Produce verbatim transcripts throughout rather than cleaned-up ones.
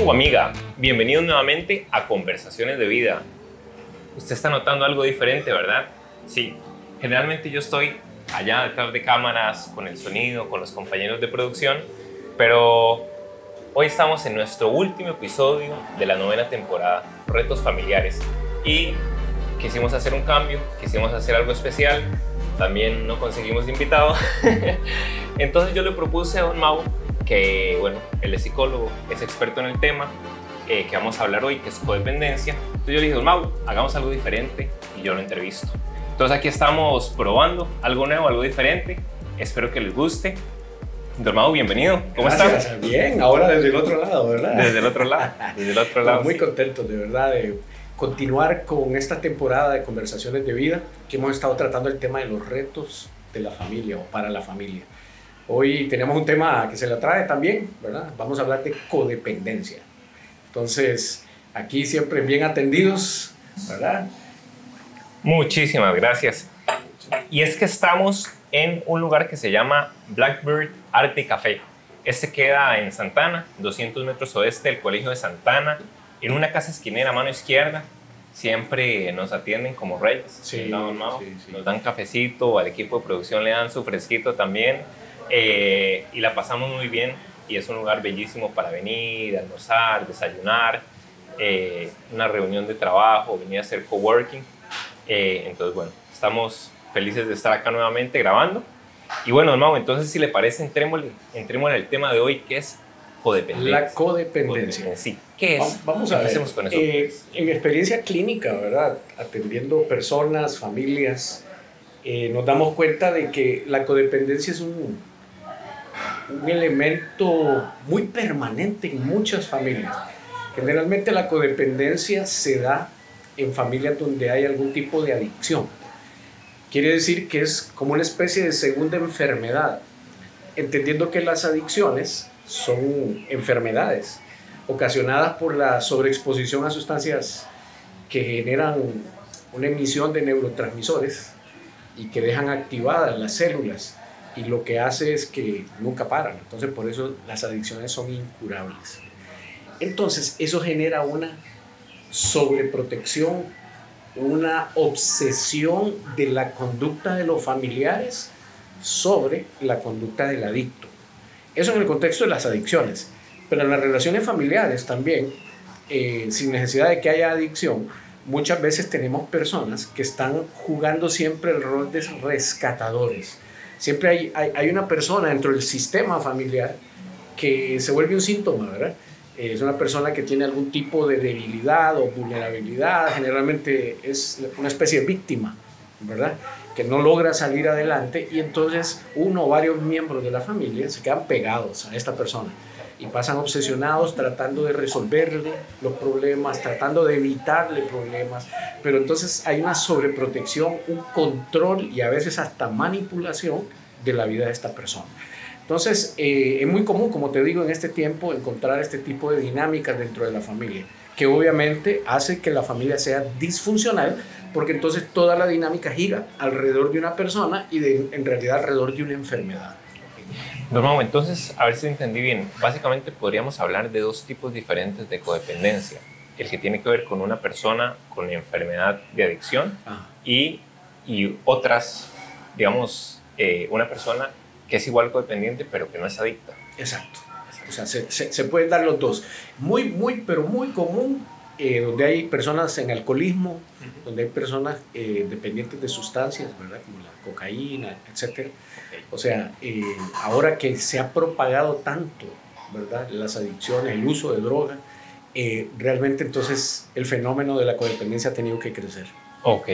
o amiga, bienvenidos nuevamente a Conversaciones de Vida. Usted está notando algo diferente, ¿verdad? Sí, generalmente yo estoy allá detrás de cámaras, con el sonido, con los compañeros de producción, pero hoy estamos en nuestro último episodio de la novena temporada, Retos Familiares, y quisimos hacer un cambio, quisimos hacer algo especial, también no conseguimos invitado, entonces yo le propuse a don Mau, que bueno, él es psicólogo, es experto en el tema, eh, que vamos a hablar hoy, que es codependencia. Entonces yo le dije, don Mau, hagamos algo diferente, y yo lo entrevisto. Entonces aquí estamos probando algo nuevo, algo diferente, espero que les guste. Don Mau, bienvenido, ¿cómo Gracias, estás? Bien, ahora desde el otro lado, ¿verdad? Desde el otro lado, desde el otro lado. Muy sí. contentos, de verdad, de continuar con esta temporada de Conversaciones de Vida, que hemos estado tratando el tema de los retos de la familia o para la familia. Hoy tenemos un tema que se le trae también, ¿verdad? Vamos a hablar de codependencia. Entonces, aquí siempre bien atendidos, ¿verdad? Muchísimas gracias. Y es que estamos en un lugar que se llama Blackbird Arte y Café. Este queda en Santana, doscientos metros oeste del Colegio de Santana, en una casa esquinera a mano izquierda. Siempre nos atienden como reyes. Sí, ¿no, no? sí, sí. Nos dan cafecito, al equipo de producción le dan su fresquito también. Eh, y la pasamos muy bien y es un lugar bellísimo para venir, almorzar, desayunar, eh, una reunión de trabajo, venir a hacer coworking. Eh, entonces, bueno, estamos felices de estar acá nuevamente grabando. Y bueno, don Mau, entonces si le parece, entrémosle, entrémosle al tema de hoy, que es codependencia. La codependencia. Sí, ¿qué es? Vamos a ver, Empecemos con eso. eh, en experiencia clínica, ¿verdad? Atendiendo personas, familias, eh, nos damos cuenta de que la codependencia es un, un elemento muy permanente en muchas familias. Generalmente la codependencia se da en familias donde hay algún tipo de adicción. Quiere decir que es como una especie de segunda enfermedad, entendiendo que las adicciones son enfermedades ocasionadas por la sobreexposición a sustancias que generan una emisión de neurotransmisores y que dejan activadas las células, y lo que hace es que nunca paran. Entonces por eso las adicciones son incurables. Entonces eso genera una sobreprotección, una obsesión de la conducta de los familiares sobre la conducta del adicto. Eso en el contexto de las adicciones, pero en las relaciones familiares también, eh, sin necesidad de que haya adicción, muchas veces tenemos personas que están jugando siempre el rol de rescatadores. Siempre hay, hay, hay una persona dentro del sistema familiar que se vuelve un síntoma, ¿verdad? Eh, es una persona que tiene algún tipo de debilidad o vulnerabilidad, generalmente es una especie de víctima, ¿verdad? Que no logra salir adelante, y entonces uno o varios miembros de la familia se quedan pegados a esta persona y pasan obsesionados tratando de resolverle los problemas, tratando de evitarle problemas, pero entonces hay una sobreprotección, un control y a veces hasta manipulación de la vida de esta persona. Entonces eh, es muy común, como te digo, en este tiempo encontrar este tipo de dinámicas dentro de la familia, que obviamente hace que la familia sea disfuncional, porque entonces toda la dinámica gira alrededor de una persona y de, en realidad alrededor de una enfermedad. Don Mau, entonces, a ver si entendí bien, básicamente podríamos hablar de dos tipos diferentes de codependencia. El que tiene que ver con una persona con enfermedad de adicción Ah. y, y otras, digamos, eh, una persona que es igual codependiente pero que no es adicta. Exacto. O sea, se, se, se pueden dar los dos. Muy, muy, pero muy común, eh, donde hay personas en alcoholismo, uh-huh. donde hay personas eh, dependientes de sustancias, ¿verdad? Como la cocaína, etcétera. Okay. O sea, eh, ahora que se ha propagado tanto, ¿verdad? Las adicciones, el uso de droga, eh, realmente entonces el fenómeno de la codependencia ha tenido que crecer. Ok.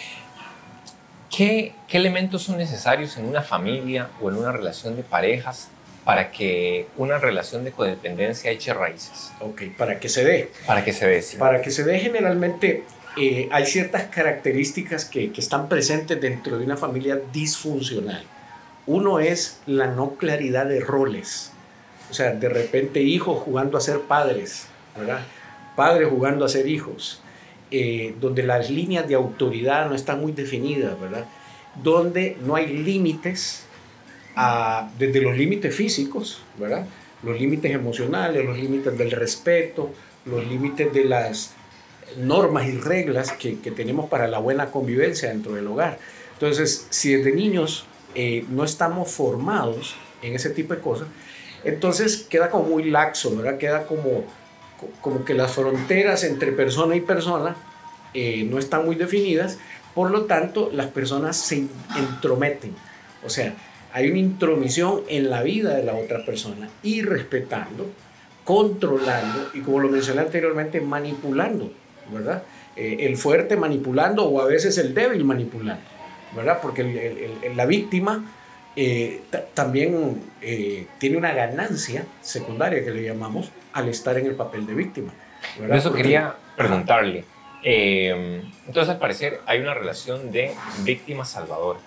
¿Qué, ¿Qué elementos son necesarios en una familia o en una relación de parejas para que una relación de codependencia eche raíces? Ok, para que se dé. Para que se dé, sí. Para que se dé, generalmente eh, hay ciertas características que, que están presentes dentro de una familia disfuncional. Uno es la no claridad de roles. O sea, de repente hijos jugando a ser padres, ¿verdad? Padres jugando a ser hijos. Eh, donde las líneas de autoridad no están muy definidas, ¿verdad? Donde no hay límites, a, desde los límites físicos, ¿verdad? los límites emocionales, los límites del respeto, los límites de las normas y reglas que, que tenemos para la buena convivencia dentro del hogar. Entonces, si desde niños eh, no estamos formados en ese tipo de cosas, entonces queda como muy laxo, ¿verdad? Queda como, como que las fronteras entre persona y persona eh, no están muy definidas, por lo tanto, las personas se entrometen. O sea, hay una intromisión en la vida de la otra persona y respetando, controlando y, como lo mencioné anteriormente, manipulando, ¿verdad? Eh, el fuerte manipulando o a veces el débil manipulando, ¿verdad? Porque el, el, el, la víctima eh, también eh, tiene una ganancia secundaria que le llamamos al estar en el papel de víctima, ¿verdad? Eso Porque, quería preguntarle. Eh, entonces, al parecer, hay una relación de víctima-salvador.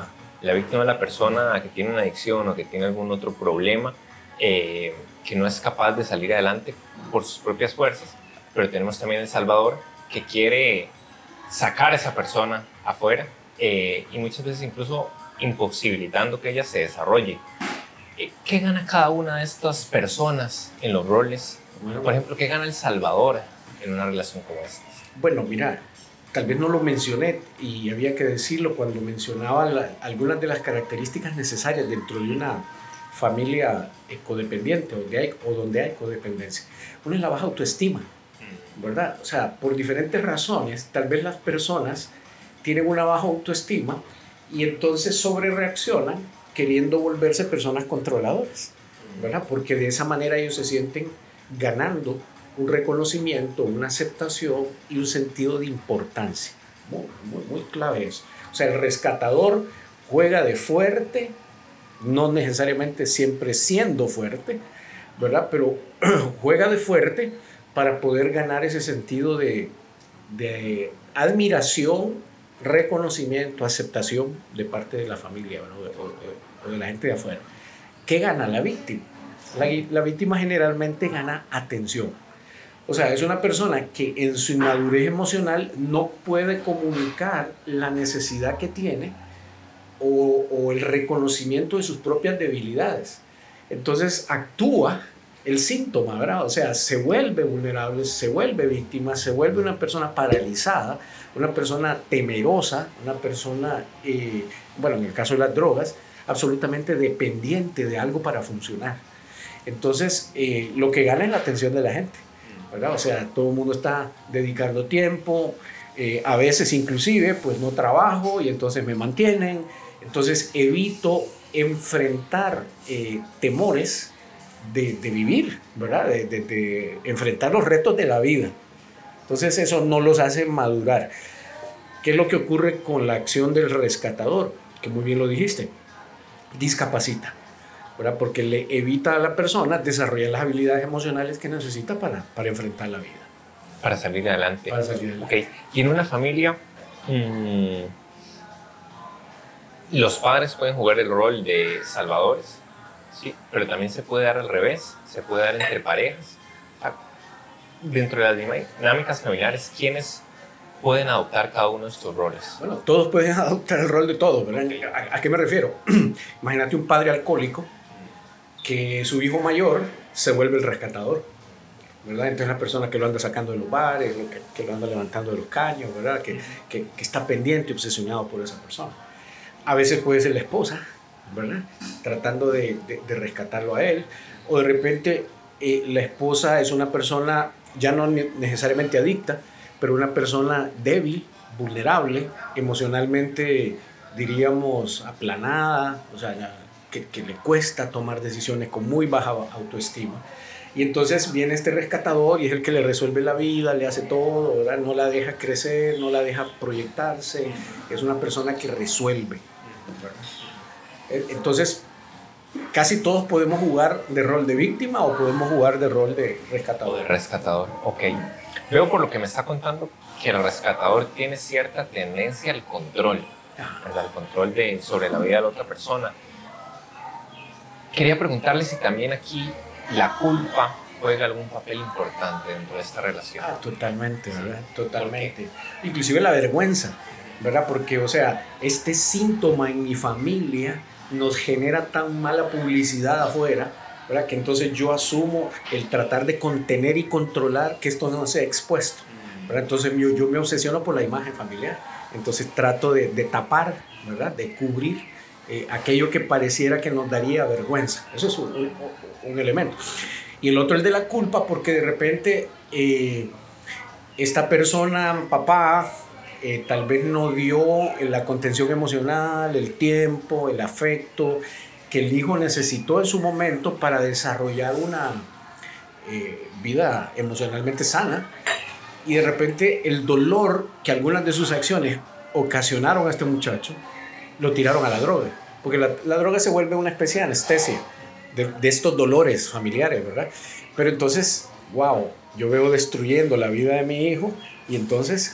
La víctima es la persona que tiene una adicción o que tiene algún otro problema, eh, que no es capaz de salir adelante por sus propias fuerzas, pero tenemos también el salvador que quiere sacar a esa persona afuera eh, y muchas veces incluso imposibilitando que ella se desarrolle. Eh, ¿Qué gana cada una de estas personas en los roles? Por ejemplo, ¿qué gana el salvador en una relación como esta? Bueno, mira, tal vez no lo mencioné y había que decirlo cuando mencionaba la, algunas de las características necesarias dentro de una familia codependiente o, de hay, o donde hay codependencia. Uno es la baja autoestima, ¿verdad? O sea, por diferentes razones, tal vez las personas tienen una baja autoestima y entonces sobrereaccionan queriendo volverse personas controladoras, ¿verdad? Porque de esa manera ellos se sienten ganando un reconocimiento, una aceptación y un sentido de importancia. Muy, muy, muy clave eso. O sea, el rescatador juega de fuerte, no necesariamente siempre siendo fuerte, ¿verdad? Pero juega de fuerte para poder ganar ese sentido de, de admiración, reconocimiento, aceptación de parte de la familia, ¿no? o, o, o de la gente de afuera. ¿Qué gana la víctima? La, la víctima generalmente gana atención. O sea, es una persona que en su inmadurez emocional no puede comunicar la necesidad que tiene o, o el reconocimiento de sus propias debilidades. Entonces actúa el síntoma, ¿verdad? O sea, se vuelve vulnerable, se vuelve víctima, se vuelve una persona paralizada, una persona temerosa, una persona, eh, bueno, en el caso de las drogas, absolutamente dependiente de algo para funcionar. Entonces, eh, lo que gana es la atención de la gente, ¿verdad? O sea, todo el mundo está dedicando tiempo, eh, a veces inclusive, pues no trabajo y entonces me mantienen, entonces evito enfrentar eh, temores de, de vivir, ¿verdad? De, de, de enfrentar los retos de la vida. Entonces eso no los hace madurar. ¿Qué es lo que ocurre con la acción del rescatador? Que muy bien lo dijiste, discapacita, ¿verdad? Porque le evita a la persona desarrollar las habilidades emocionales que necesita para, para enfrentar la vida. Para salir adelante. Para salir adelante. Okay. Y en una familia, mmm, los padres pueden jugar el rol de salvadores, sí, pero también se puede dar al revés, se puede dar entre parejas. Dentro de las dinámicas familiares, ¿quiénes pueden adoptar cada uno de estos roles? Bueno, todos pueden adoptar el rol de todos, ¿verdad? ¿A, a qué me refiero? Imagínate un padre alcohólico que su hijo mayor se vuelve el rescatador, ¿verdad? Entonces la persona que lo anda sacando de los bares, que, que lo anda levantando de los caños, ¿verdad? Que, que, que está pendiente y obsesionado por esa persona. A veces puede ser la esposa, ¿verdad? Tratando de, de, de rescatarlo a él, o de repente eh, la esposa es una persona ya no necesariamente adicta, pero una persona débil, vulnerable, emocionalmente, diríamos, aplanada, o sea, que, que le cuesta tomar decisiones con muy baja autoestima. Y entonces viene este rescatador y es el que le resuelve la vida, le hace todo, ¿verdad? No la deja crecer, no la deja proyectarse, es una persona que resuelve, ¿verdad? Entonces, casi todos podemos jugar de rol de víctima o podemos jugar de rol de rescatador. O de rescatador, ok. Veo por lo que me está contando que el rescatador tiene cierta tendencia al control, ¿verdad? El control de, sobre la vida de la otra persona. Quería preguntarle si también aquí la culpa juega algún papel importante dentro de esta relación. Ah, totalmente, ¿verdad? Totalmente. Inclusive la vergüenza, ¿verdad? Porque, o sea, este síntoma en mi familia nos genera tan mala publicidad afuera, ¿verdad? Que entonces yo asumo el tratar de contener y controlar que esto no sea expuesto, ¿verdad? Entonces yo, yo me obsesiono por la imagen familiar, entonces trato de, de tapar, ¿verdad? De cubrir eh, aquello que pareciera que nos daría vergüenza. Eso es un, un, un elemento. Y el otro, el de la culpa, porque de repente eh, esta persona, papá, eh, tal vez no dio la contención emocional, el tiempo, el afecto que el hijo necesitó en su momento para desarrollar una eh, vida emocionalmente sana, y de repente el dolor que algunas de sus acciones ocasionaron a este muchacho lo tiraron a la droga, porque la, la droga se vuelve una especie de anestesia de, de estos dolores familiares, ¿verdad? Pero entonces, wow, yo veo destruyendo la vida de mi hijo y entonces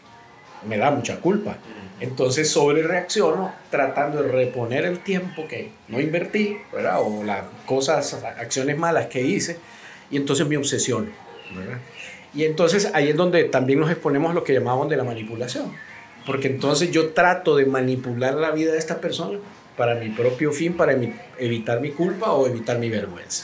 me da mucha culpa. Entonces sobre reacciono tratando de reponer el tiempo que no invertí, ¿verdad? O las cosas, acciones malas que hice, y entonces me obsesiono, ¿verdad? Y entonces ahí es donde también nos exponemos a lo que llamamos de la manipulación, porque entonces yo trato de manipular la vida de esta persona para mi propio fin, para evitar mi culpa o evitar mi vergüenza.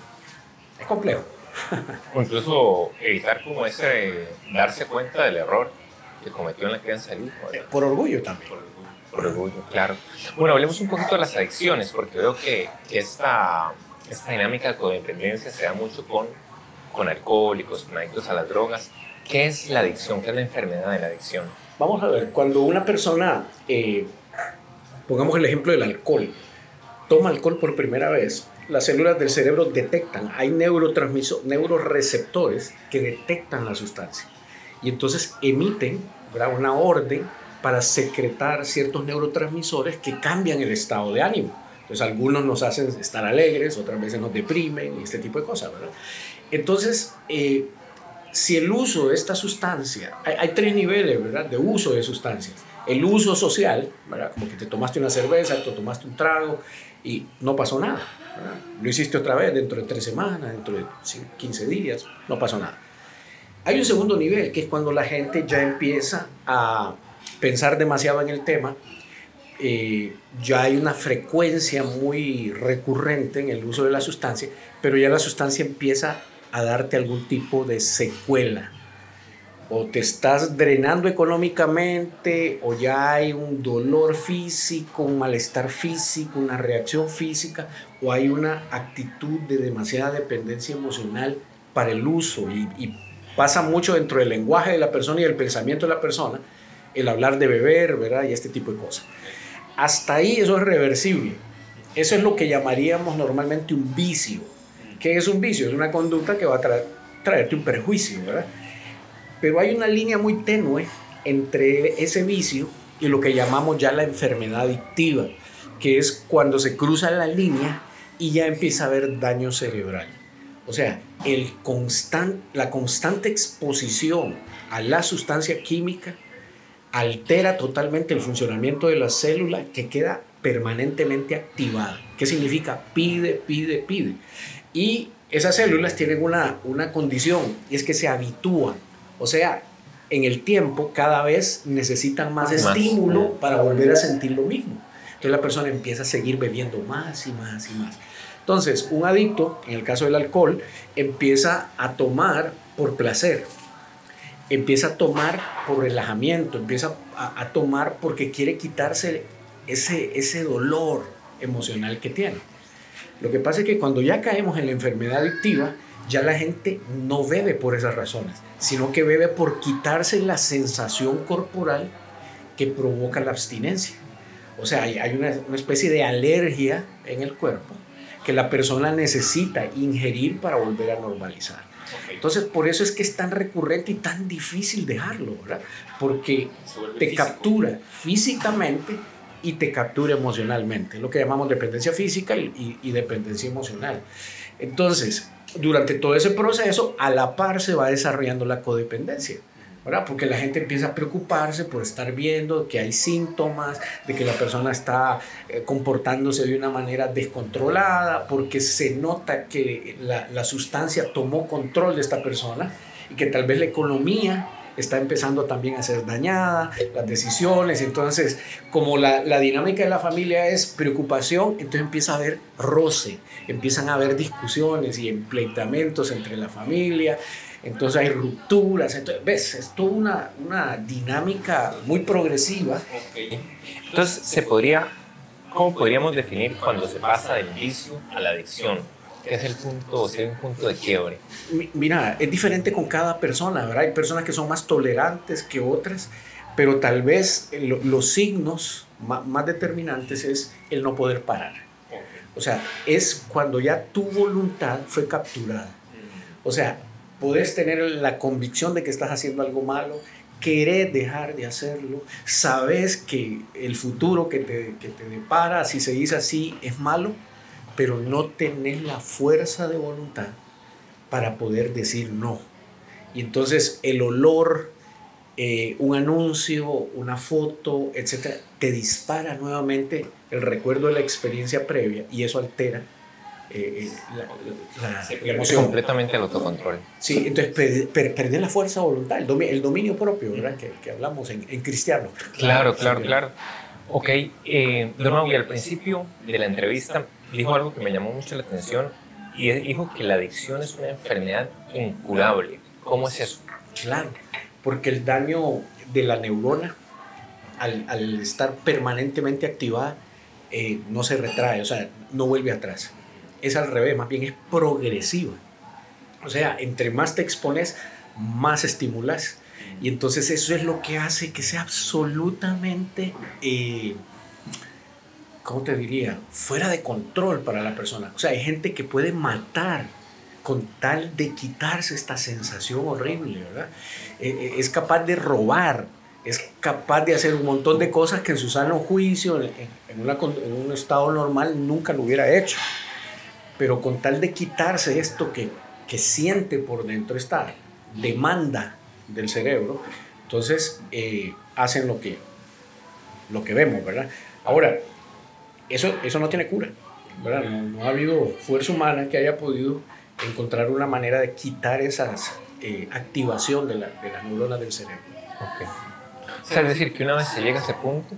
Es complejo. O incluso evitar como ese, darse cuenta del error que cometió en la crianza del hijo, ¿verdad? Por orgullo también. Por, por orgullo, claro. Bueno, hablemos un poquito de las adicciones, porque veo que esta, esta dinámica de codependencia se da mucho con, con alcohólicos, con adictos a las drogas. ¿Qué es la adicción? ¿Qué es la enfermedad de la adicción? Vamos a ver, cuando una persona, eh, pongamos el ejemplo del alcohol, toma alcohol por primera vez, las células del cerebro detectan, hay neurotransmisores, neuroreceptores que detectan la sustancia y entonces emiten, ¿verdad?, una orden para secretar ciertos neurotransmisores que cambian el estado de ánimo. Entonces algunos nos hacen estar alegres, otras veces nos deprimen y este tipo de cosas, ¿verdad? Entonces, eh, si el uso de esta sustancia, hay, hay tres niveles, ¿verdad?, de uso de sustancias. El uso social, ¿verdad?, como que te tomaste una cerveza, te tomaste un trago y no pasó nada, ¿verdad? Lo hiciste otra vez dentro de tres semanas, dentro de quince días, no pasó nada. Hay un segundo nivel, que es cuando la gente ya empieza a pensar demasiado en el tema, eh, ya hay una frecuencia muy recurrente en el uso de la sustancia, pero ya la sustancia empieza a darte algún tipo de secuela. O te estás drenando económicamente, o ya hay un dolor físico, un malestar físico, una reacción física, o hay una actitud de demasiada dependencia emocional para el uso. Y, y pasa mucho dentro del lenguaje de la persona y del pensamiento de la persona, el hablar de beber, ¿verdad?, y este tipo de cosas. Hasta ahí eso es reversible. Eso es lo que llamaríamos normalmente un vicio. ¿Qué es un vicio? Es una conducta que va a tra- traerte un perjuicio, ¿verdad? Pero hay una línea muy tenue entre ese vicio y lo que llamamos ya la enfermedad adictiva, que es cuando se cruza la línea y ya empieza a haber daño cerebral. O sea, el constant, la constante exposición a la sustancia química altera totalmente el funcionamiento de la célula, que queda permanentemente activada. ¿Qué significa? Pide, pide, pide. Y esas células tienen una, una condición, y es que se habitúan. O sea, en el tiempo cada vez necesitan más, más estímulo para volver a sentir lo mismo. Entonces la persona empieza a seguir bebiendo más y más y más. Entonces, un adicto, en el caso del alcohol, empieza a tomar por placer, empieza a tomar por relajamiento, empieza a, a tomar porque quiere quitarse ese, ese dolor emocional que tiene. Lo que pasa es que cuando ya caemos en la enfermedad adictiva, ya la gente no bebe por esas razones, sino que bebe por quitarse la sensación corporal que provoca la abstinencia. O sea, hay, hay una, una especie de alergia en el cuerpo que la persona necesita ingerir para volver a normalizar. Entonces, por eso es que es tan recurrente y tan difícil dejarlo, ¿verdad? Porque te físico. captura físicamente y te captura emocionalmente, lo que llamamos dependencia física y, y, y dependencia emocional. Entonces, durante todo ese proceso, a la par se va desarrollando la codependencia, ¿verdad? Porque la gente empieza a preocuparse por estar viendo que hay síntomas, de que la persona está eh, comportándose de una manera descontrolada, porque se nota que la, la sustancia tomó control de esta persona y que tal vez la economía está empezando también a ser dañada, las decisiones. Entonces, como la, la dinámica de la familia es preocupación, entonces empieza a haber roce, empiezan a haber discusiones y empleitamientos entre la familia. Entonces hay rupturas. Entonces, ves, es toda una, una dinámica muy progresiva. Okay. Entonces, se podría, ¿cómo podríamos definir cuando se pasa del vicio a la adicción? ¿Qué es el punto, o sea, un punto de quiebre? Mira, es diferente con cada persona, ¿verdad? Hay personas que son más tolerantes que otras, pero tal vez lo, los signos más, más determinantes es el no poder parar. O sea, es cuando ya tu voluntad fue capturada. O sea, puedes tener la convicción de que estás haciendo algo malo, querer dejar de hacerlo, sabes que el futuro que te, que te depara, si se dice así, es malo, pero no tenés la fuerza de voluntad para poder decir no. Y entonces el olor, eh, un anuncio, una foto, etcétera, te dispara nuevamente el recuerdo de la experiencia previa y eso altera eh, la, la, Se la emoción. Completamente el autocontrol. Sí, entonces per, per, perder la fuerza de voluntad, el dominio, el dominio propio, ¿verdad? Que, que hablamos en, en cristiano. Claro, claro, sí, claro. Ok, eh, Don Mauri, al principio de la entrevista dijo algo que me llamó mucho la atención y dijo que la adicción es una enfermedad incurable. ¿Cómo es eso? Claro, porque el daño de la neurona al, al estar permanentemente activada eh, no se retrae, o sea, no vuelve atrás. Es al revés, más bien es progresiva. O sea, entre más te expones, más estimulas. Y entonces eso es lo que hace que sea absolutamente, eh, ¿cómo te diría? Fuera de control para la persona. O sea, hay gente que puede matar con tal de quitarse esta sensación horrible, ¿verdad? Eh, es capaz de robar, es capaz de hacer un montón de cosas que en su sano juicio, en, en, una, en un estado normal, nunca lo hubiera hecho. Pero con tal de quitarse esto que, que siente por dentro, esta demanda del cerebro, entonces eh, hacen lo que, lo que vemos, ¿verdad? Ahora, eso, eso no tiene cura, ¿verdad? No, no ha habido fuerza humana que haya podido encontrar una manera de quitar esa eh, activación de, la, de las neuronas del cerebro. Okay. O sea, es decir, que una vez se llega a ese punto,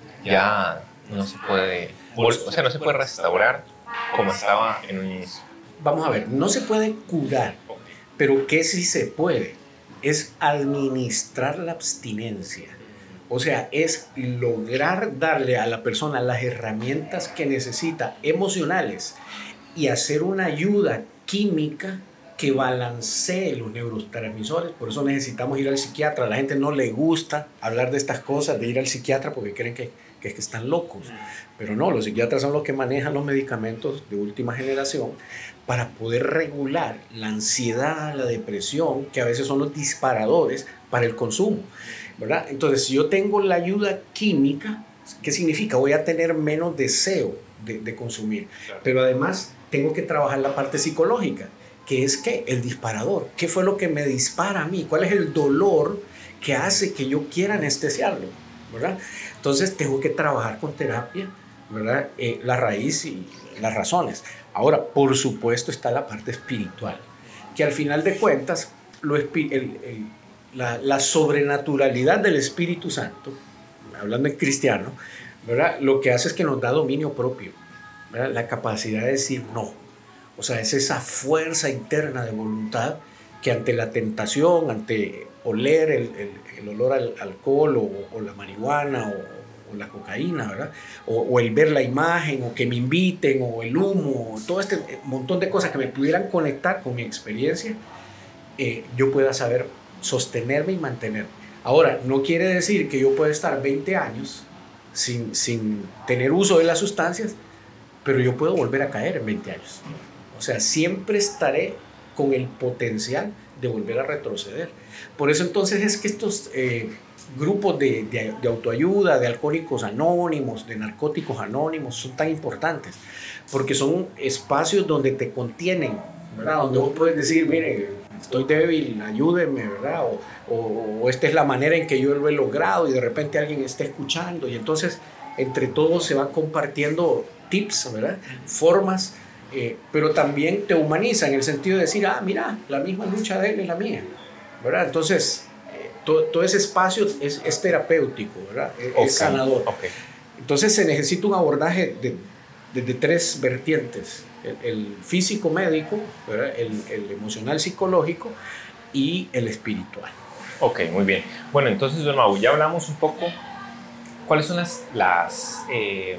ya no se puede, o sea, no se puede restaurar como estaba en un inicio. Vamos a ver, no se puede curar, pero ¿qué sí se puede? Es administrar la abstinencia. O sea, es lograr darle a la persona las herramientas que necesita, emocionales, y hacer una ayuda química que balancee los neurotransmisores. Por eso necesitamos ir al psiquiatra. A la gente no le gusta hablar de estas cosas, de ir al psiquiatra, porque creen que, que, que están locos. Pero no, los psiquiatras son los que manejan los medicamentos de última generación para poder regular la ansiedad, la depresión, que a veces son los disparadores para el consumo, ¿verdad? Entonces, si yo tengo la ayuda química, ¿qué significa? Voy a tener menos deseo de, de consumir. Claro. Pero además tengo que trabajar la parte psicológica, que es que el disparador. ¿Qué fue lo que me dispara a mí? ¿Cuál es el dolor que hace que yo quiera anestesiarlo? ¿Verdad? Entonces tengo que trabajar con terapia, ¿verdad? Eh, la raíz y las razones. Ahora, por supuesto, está la parte espiritual, que al final de cuentas, lo el, el, la, la sobrenaturalidad del Espíritu Santo, hablando en cristiano, ¿verdad? Lo que hace es que nos da dominio propio, ¿verdad? La capacidad de decir no. O sea, es esa fuerza interna de voluntad que ante la tentación, ante oler el, el, el olor al alcohol o, o la marihuana o o la cocaína, ¿verdad? O, o el ver la imagen, o que me inviten, o el humo, todo este montón de cosas que me pudieran conectar con mi experiencia, eh, yo pueda saber sostenerme y mantenerme. Ahora, no quiere decir que yo pueda estar veinte años sin, sin tener uso de las sustancias, pero yo puedo volver a caer en veinte años. O sea, siempre estaré con el potencial de volver a retroceder. Por eso entonces es que estos eh, grupos de, de, de autoayuda, de alcohólicos anónimos, de narcóticos anónimos, son tan importantes, porque son espacios donde te contienen, ¿verdad? Donde vos puedes decir, mire, estoy débil, ayúdenme, ¿verdad? O, o, o esta es la manera en que yo lo he logrado, y de repente alguien está escuchando, y entonces entre todos se van compartiendo tips, ¿verdad? Formas, eh, pero también te humaniza en el sentido de decir, ah, mira, la misma lucha de él es la mía, ¿verdad? Entonces, todo, todo ese espacio es, es terapéutico, ¿verdad? Es, okay. es sanador. Okay. Entonces se necesita un abordaje de, de, de tres vertientes: el, el físico médico, ¿verdad? El, el emocional psicológico y el espiritual. Ok, muy bien. Bueno, entonces, don Mau, ya hablamos un poco cuáles son las, las, eh,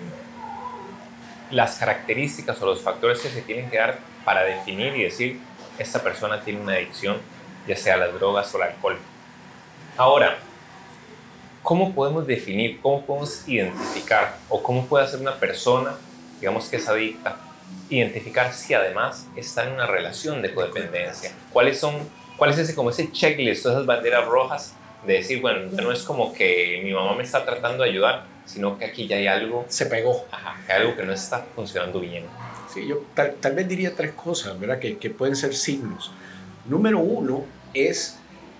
las características o los factores que se tienen que dar para definir y decir esta persona tiene una adicción, ya sea a las drogas o al alcohol. Ahora, ¿cómo podemos definir, cómo podemos identificar o cómo puede hacer una persona, digamos que es adicta, identificar si además está en una relación de codependencia? ¿Cuáles son, cuál es ese, como ese checklist, esas banderas rojas de decir, bueno, ya no es como que mi mamá me está tratando de ayudar, sino que aquí ya hay algo, se pegó. Ajá, hay algo que no está funcionando bien? Sí, yo tal, tal vez diría tres cosas, ¿verdad? Que, que pueden ser signos. Número uno es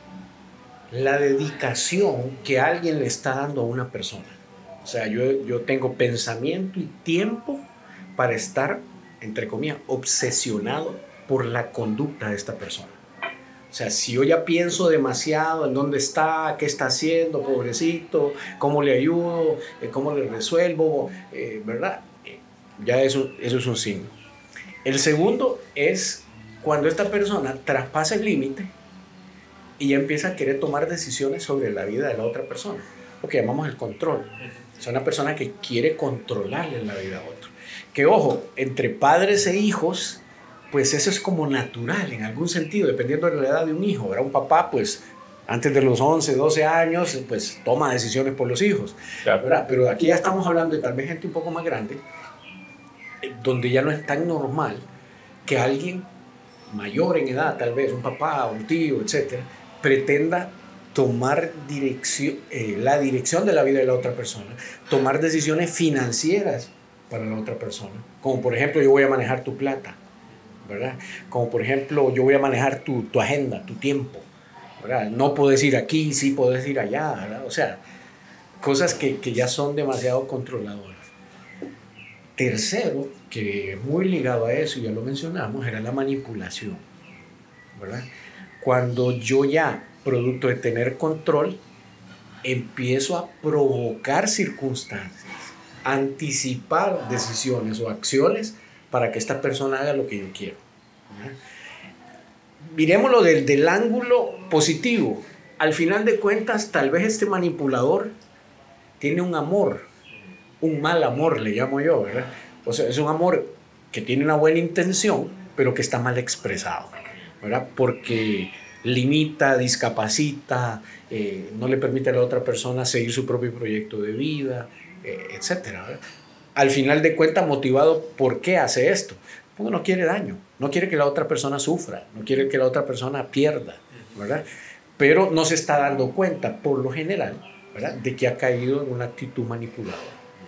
la dedicación que alguien le está dando a una persona. O sea, yo, yo tengo pensamiento y tiempo para estar, entre comillas, obsesionado por la conducta de esta persona. O sea, si yo ya pienso demasiado en dónde está, qué está haciendo, pobrecito, cómo le ayudo, cómo le resuelvo, eh, ¿verdad? Ya eso, eso es un signo. El segundo es cuando esta persona traspasa el límite y ya empieza a querer tomar decisiones sobre la vida de la otra persona, lo que llamamos el control. Es una persona que quiere controlarle la vida a otro. Que ojo, entre padres e hijos, pues eso es como natural en algún sentido, dependiendo de la edad de un hijo, ¿verdad? Un papá, pues antes de los once, doce años, pues toma decisiones por los hijos, ¿verdad? Pero aquí ya estamos hablando de tal vez gente un poco más grande, donde ya no es tan normal que alguien mayor en edad, tal vez un papá, un tío, etcétera, pretenda tomar dirección, eh, la dirección de la vida de la otra persona, tomar decisiones financieras para la otra persona, como por ejemplo yo voy a manejar tu plata, ¿verdad? Como por ejemplo yo voy a manejar tu, tu agenda, tu tiempo, ¿verdad? No puedes ir aquí, sí puedes ir allá, ¿verdad? O sea, cosas que, que ya son demasiado controladoras. Tercero, que muy ligado a eso, ya lo mencionamos, era la manipulación, ¿verdad? Cuando yo ya, producto de tener control, empiezo a provocar circunstancias, anticipar decisiones o acciones para que esta persona haga lo que yo quiero, ¿verdad? Miremoslo del, del ángulo positivo. Al final de cuentas, tal vez este manipulador tiene un amor, un mal amor, le llamo yo, ¿verdad? O sea, es un amor que tiene una buena intención, pero que está mal expresado, ¿verdad? Porque limita, discapacita, eh, no le permite a la otra persona seguir su propio proyecto de vida, eh, etcétera, ¿verdad? Al final de cuentas, motivado, ¿por qué hace esto? Porque no quiere daño, no quiere que la otra persona sufra, no quiere que la otra persona pierda, ¿verdad? Pero no se está dando cuenta, por lo general, ¿verdad?, de que ha caído en una actitud manipuladora.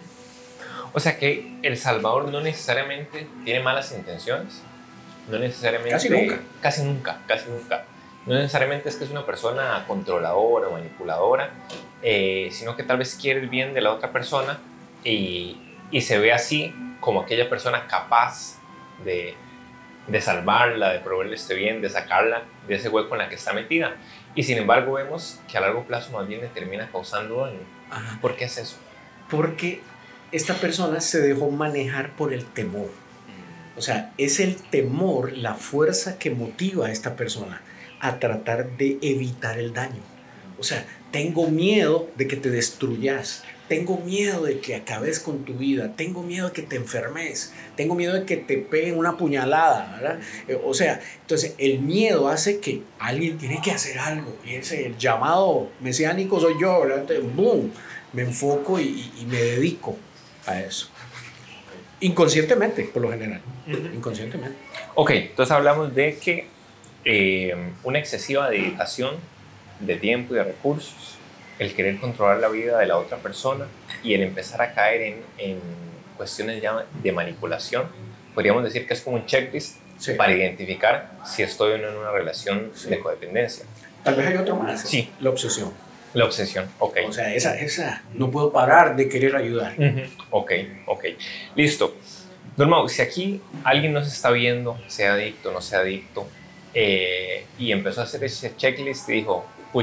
O sea que El Salvador no necesariamente tiene malas intenciones, no necesariamente... Casi nunca. Casi nunca, casi nunca. No necesariamente es que es una persona controladora o manipuladora, eh, sino que tal vez quiere el bien de la otra persona y, y se ve así como aquella persona capaz de, de salvarla, de proveerle este bien, de sacarla de ese hueco en la que está metida. Y sin embargo vemos que a largo plazo más bien le termina causando daño. Ajá. ¿Por qué es eso? Porque esta persona se dejó manejar por el temor. O sea, es el temor la fuerza que motiva a esta persona a tratar de evitar el daño. O sea, tengo miedo de que te destruyas, tengo miedo de que acabes con tu vida, tengo miedo de que te enfermes, tengo miedo de que te peguen una puñalada, ¿verdad? O sea, entonces el miedo hace que alguien tiene que hacer algo, y ese el llamado mesiánico soy yo, ¿verdad? Entonces, boom, me enfoco y, y me dedico a eso. Inconscientemente, por lo general. Uh-huh. Inconscientemente. Ok, entonces hablamos de que eh, una excesiva dedicación de tiempo y de recursos, el querer controlar la vida de la otra persona y el empezar a caer en, en cuestiones ya de manipulación, podríamos decir que es como un checklist, sí, para identificar si estoy o no en una relación, sí, de codependencia. Tal vez hay otro más. Sí. La obsesión. La obsesión, ok. O sea, esa, esa, no puedo parar de querer ayudar. Uh-huh. Ok, ok. Listo. Don Mau, si aquí alguien nos está viendo, sea adicto, no sea adicto, eh, y empezó a hacer ese checklist y dijo, pucha,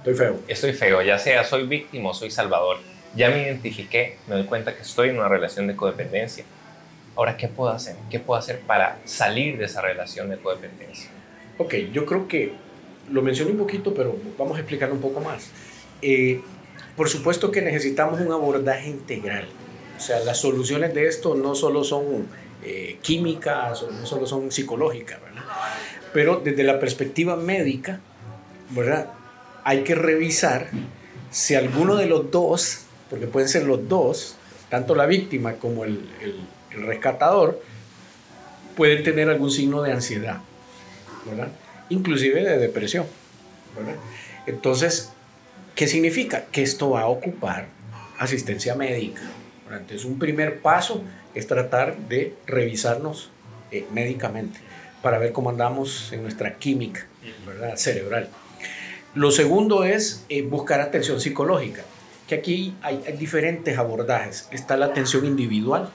Estoy feo. Estoy feo, ya sea soy víctima o soy salvador. Ya me identifiqué, me doy cuenta que estoy en una relación de codependencia. Ahora, ¿qué puedo hacer? ¿Qué puedo hacer para salir de esa relación de codependencia? Ok, yo creo que lo mencioné un poquito, pero vamos a explicarlo un poco más. Eh, por supuesto que necesitamos un abordaje integral. O sea, las soluciones de esto no solo son eh, químicas o no solo son psicológicas, ¿verdad? Pero desde la perspectiva médica, ¿verdad? Hay que revisar si alguno de los dos, porque pueden ser los dos, tanto la víctima como el, el, el rescatador, pueden tener algún signo de ansiedad, ¿verdad? Inclusive de depresión, ¿verdad? Entonces, ¿qué significa? Que esto va a ocupar asistencia médica. Entonces, un primer paso es tratar de revisarnos eh, médicamente para ver cómo andamos en nuestra química, ¿verdad? Cerebral. Lo segundo es eh, buscar atención psicológica, que aquí hay, hay diferentes abordajes. Está la atención individual.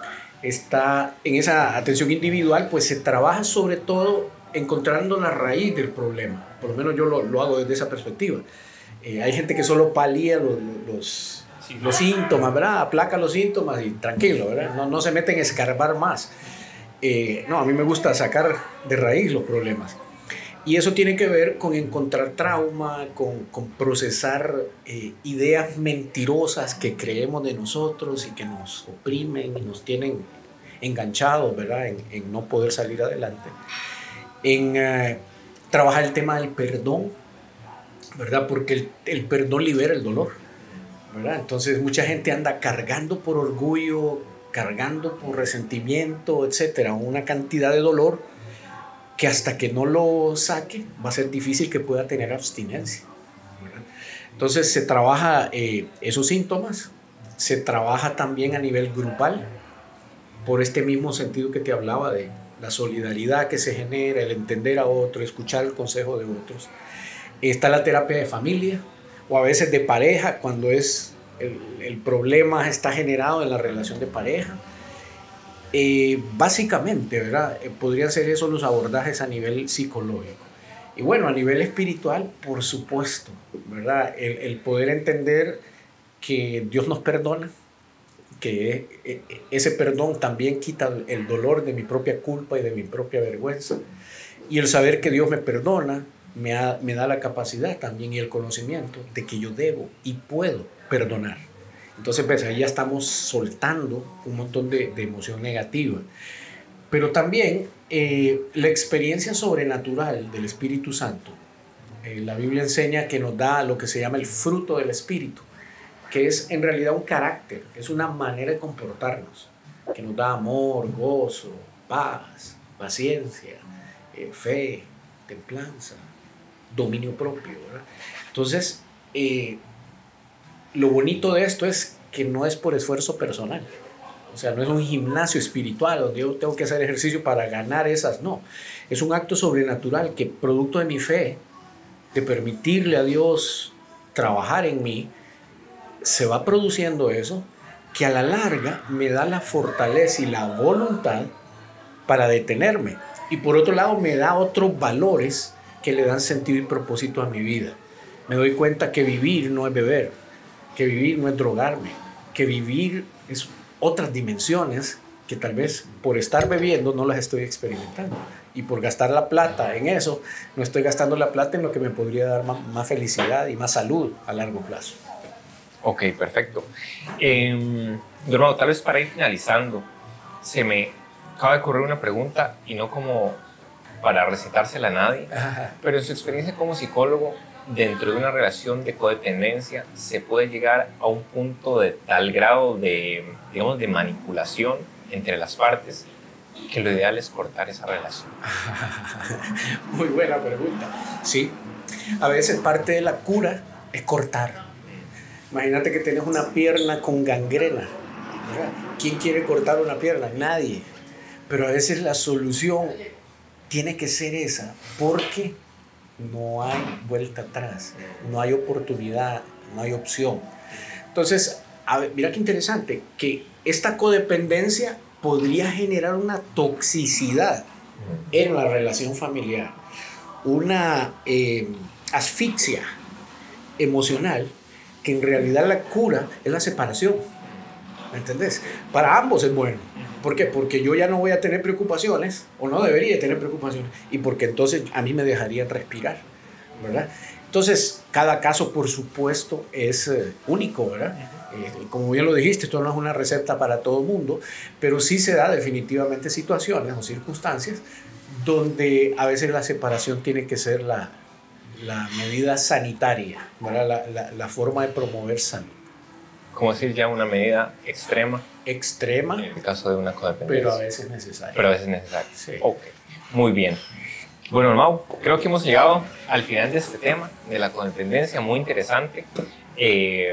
Está en esa atención individual, pues se trabaja sobre todo encontrando la raíz del problema. Por lo menos yo lo, lo hago desde esa perspectiva. Eh, hay gente que solo palía los, los, los síntomas, ¿verdad? Aplaca los síntomas y tranquilo, ¿verdad? No, no se meten a escarbar más. Eh, no, a mí me gusta sacar de raíz los problemas. Y eso tiene que ver con encontrar trauma, con, con procesar eh, ideas mentirosas que creemos de nosotros y que nos oprimen y nos tienen enganchados, ¿verdad? En, en no poder salir adelante. En eh, trabajar el tema del perdón, ¿verdad? Porque el, el perdón libera el dolor, ¿verdad? Entonces mucha gente anda cargando por orgullo, cargando por resentimiento, etcétera, una cantidad de dolor que hasta que no lo saque va a ser difícil que pueda tener abstinencia, ¿verdad? Entonces se trabaja eh, esos síntomas, se trabaja también a nivel grupal, por este mismo sentido que te hablaba de la solidaridad que se genera, el entender a otro, escuchar el consejo de otros. Está la terapia de familia o a veces de pareja, cuando es el, el problema está generado en la relación de pareja. Eh, básicamente, ¿verdad? Eh, podrían ser esos los abordajes a nivel psicológico. Y bueno, a nivel espiritual, por supuesto, ¿verdad? El, el poder entender que Dios nos perdona, que ese perdón también quita el dolor de mi propia culpa y de mi propia vergüenza. Y el saber que Dios me perdona me, ha, me da la capacidad también y el conocimiento de que yo debo y puedo perdonar. Entonces, pues ahí ya estamos soltando un montón de, de emoción negativa. Pero también eh, la experiencia sobrenatural del Espíritu Santo. Eh, la Biblia enseña que nos da lo que se llama el fruto del Espíritu, que es en realidad un carácter, es una manera de comportarnos, que nos da amor, gozo, paz, paciencia, eh, fe, templanza, dominio propio, ¿verdad? Entonces, eh, lo bonito de esto es que no es por esfuerzo personal. O sea, no es un gimnasio espiritual donde yo tengo que hacer ejercicio para ganar esas, no. Es un acto sobrenatural que, producto de mi fe, de permitirle a Dios trabajar en mí, se va produciendo eso, que a la larga me da la fortaleza y la voluntad para detenerme. Y por otro lado me da otros valores que le dan sentido y propósito a mi vida. Me doy cuenta que vivir no es beber, que vivir no es drogarme, que vivir es otras dimensiones que tal vez por estar bebiendo no las estoy experimentando. Y por gastar la plata en eso, no estoy gastando la plata en lo que me podría dar más, más felicidad y más salud a largo plazo. Ok, perfecto. Eh, hermano, tal vez para ir finalizando, se me acaba de ocurrir una pregunta y no como para recitársela a nadie, Ajá. pero en su experiencia como psicólogo, dentro de una relación de codependencia, se puede llegar a un punto de tal grado de, digamos, de manipulación entre las partes que lo ideal es cortar esa relación. Muy buena pregunta. Sí, a veces parte de la cura es cortar. Imagínate que tienes una pierna con gangrena, ¿verdad? ¿Quién quiere cortar una pierna? Nadie. Pero a veces la solución tiene que ser esa, porque no hay vuelta atrás, no hay oportunidad, no hay opción. Entonces, a ver, mira qué interesante, que esta codependencia podría generar una toxicidad en la relación familiar, una eh, asfixia emocional, que en realidad la cura es la separación. ¿Me entendés? Para ambos es bueno. ¿Por qué? Porque yo ya no voy a tener preocupaciones, o no debería tener preocupaciones, y porque entonces a mí me dejarían respirar, ¿verdad? Entonces, cada caso, por supuesto, es eh, único, ¿verdad? Eh, como bien lo dijiste, esto no es una receta para todo el mundo, pero sí se da definitivamente situaciones o circunstancias donde a veces la separación tiene que ser la, la medida sanitaria, ¿verdad? La, la, la forma de promover salud. Como decir ya una medida extrema. Extrema. En el caso de una codependencia. Pero a veces necesaria. Pero a veces necesaria. Sí. Ok, muy bien. Bueno, Mau, creo que hemos llegado al final de este tema de la codependencia, muy interesante. Eh,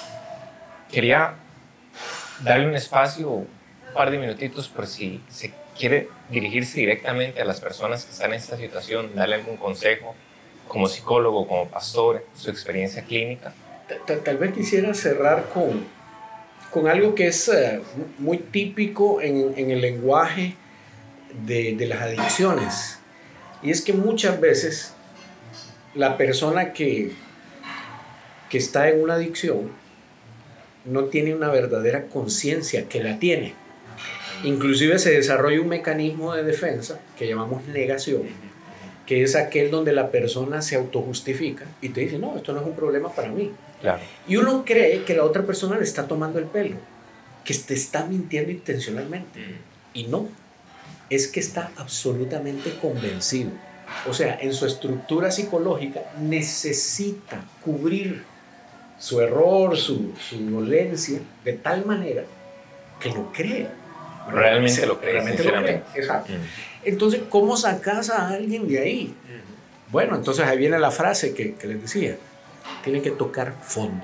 quería darle un espacio, un par de minutitos, por si se quiere dirigirse directamente a las personas que están en esta situación, darle algún consejo como psicólogo, como pastor, su experiencia clínica. Tal, tal vez quisiera cerrar con, con algo que es uh, muy típico en, en el lenguaje de, de las adicciones. Y es que muchas veces la persona que, que está en una adicción no tiene una verdadera conciencia que la tiene. Inclusive se desarrolla un mecanismo de defensa que llamamos negación, que es aquel donde la persona se autojustifica y te dice, no, esto no es un problema para mí. Claro. Y uno cree que la otra persona le está tomando el pelo, que te está mintiendo intencionalmente. Mm. Y no, es que está absolutamente convencido. O sea, en su estructura psicológica necesita cubrir su error, su, su dolencia, de tal manera que lo cree. Realmente lo cree, realmente lo cree. Exacto. Mm. Entonces, ¿cómo sacas a alguien de ahí? Mm. Bueno, entonces ahí viene la frase que, que les decía. Tienen que tocar fondo.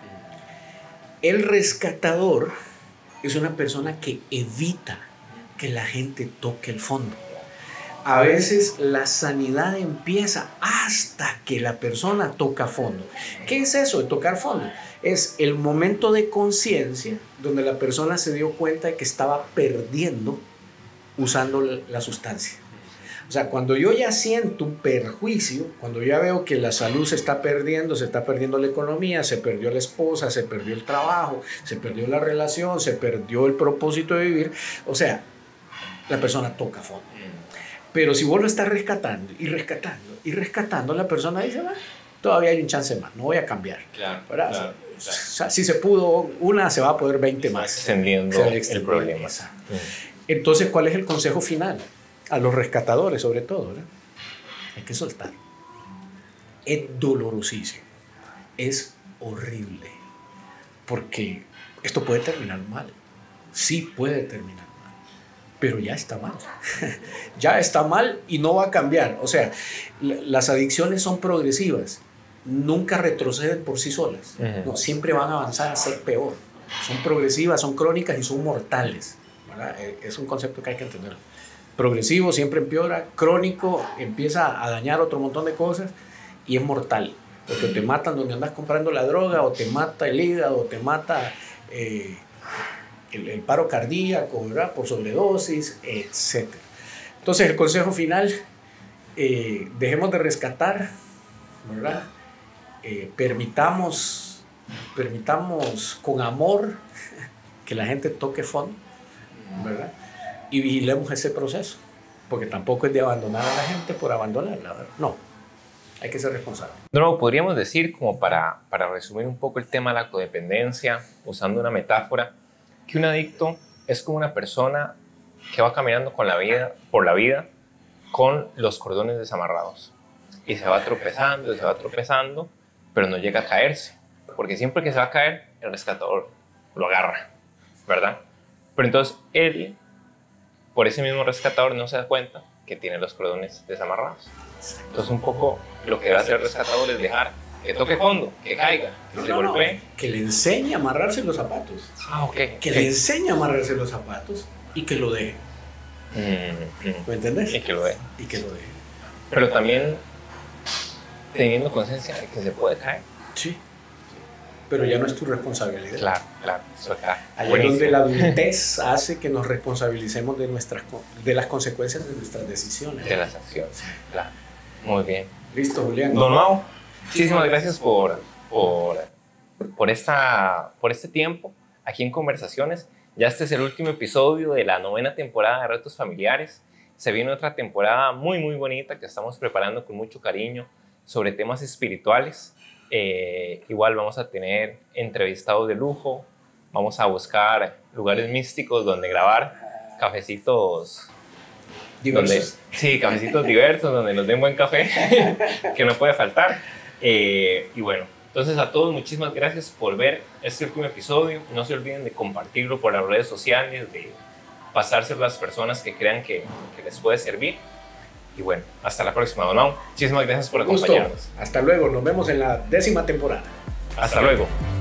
El rescatador es una persona que evita que la gente toque el fondo. A veces la sanidad empieza hasta que la persona toca fondo. ¿Qué es eso de tocar fondo? Es el momento de conciencia donde la persona se dio cuenta de que estaba perdiendo usando la sustancia. O sea, cuando yo ya siento un perjuicio, cuando ya veo que la salud se está perdiendo, se está perdiendo la economía, se perdió la esposa, se perdió el trabajo, se perdió la relación, se perdió el propósito de vivir, o sea, la persona toca fondo. Pero si vos lo estás rescatando y rescatando y rescatando, la persona dice, bueno, todavía hay un chance más, no voy a cambiar. Claro, claro, claro. O sea, si se pudo una, se va a poder veinte más. Extendiendo el problema. Mm. Entonces, ¿cuál es el consejo final? A los rescatadores, sobre todo, ¿verdad? Hay que soltar. Es dolorosísimo. Es horrible. Porque esto puede terminar mal. Sí puede terminar mal. Pero ya está mal. Ya está mal y no va a cambiar. O sea, las adicciones son progresivas. Nunca retroceden por sí solas. Uh-huh. No, siempre van a avanzar a ser peor. Son progresivas, son crónicas y son mortales, ¿verdad? Es un concepto que hay que entender. Progresivo siempre empeora, crónico empieza a dañar otro montón de cosas y es mortal, porque te matan donde andas comprando la droga, o te mata el hígado, o te mata eh, el, el paro cardíaco, ¿verdad? Por sobredosis, etcétera. Entonces el consejo final, eh, dejemos de rescatar, ¿verdad? Eh, permitamos, permitamos con amor que la gente toque fondo, ¿verdad? Y vigilemos ese proceso, porque tampoco es de abandonar a la gente por abandonarla, ¿verdad? No, hay que ser responsable. No, podríamos decir, como para, para resumir un poco el tema de la codependencia, usando una metáfora, que un adicto es como una persona que va caminando con la vida, por la vida con los cordones desamarrados. Y se va tropezando, se va tropezando, pero no llega a caerse, porque siempre que se va a caer, el rescatador lo agarra, ¿verdad? Pero entonces él, por ese mismo rescatador, no se da cuenta que tiene los cordones desamarrados. Entonces un poco lo que va a hacer el rescatador es dejar que toque fondo, que caiga, que no, se no, golpee. No, que le enseñe a amarrarse los zapatos. Ah, ok. Que okay. le enseñe a amarrarse los zapatos y que lo deje. Mm, mm. ¿Me entendés? Y que lo deje. Y que lo deje. Pero también teniendo conciencia de que se puede caer. Sí. Pero ya no es tu responsabilidad. Claro, claro. Eso está Ahí es donde la adultez hace que nos responsabilicemos de, nuestras, de las consecuencias de nuestras decisiones. De las acciones, claro. Muy bien. Listo, Julián. Don Mau, muchísimas gracias por, por, por, esta, por este tiempo aquí en Conversaciones. Ya este es el último episodio de la novena temporada de Retos Familiares. Se viene otra temporada muy, muy bonita que estamos preparando con mucho cariño sobre temas espirituales. Eh, igual vamos a tener entrevistados de lujo, vamos a buscar lugares místicos donde grabar, cafecitos diversos. Donde, sí, cafecitos diversos, donde nos den buen café, que no puede faltar. Eh, y bueno, entonces a todos muchísimas gracias por ver este último episodio. No se olviden de compartirlo por las redes sociales, de pasárselo a las personas que crean que, que les puede servir. Y bueno, hasta la próxima, Don Mau. Muchísimas gracias por acompañarnos. Hasta luego, nos vemos en la décima temporada. Hasta, hasta luego. luego.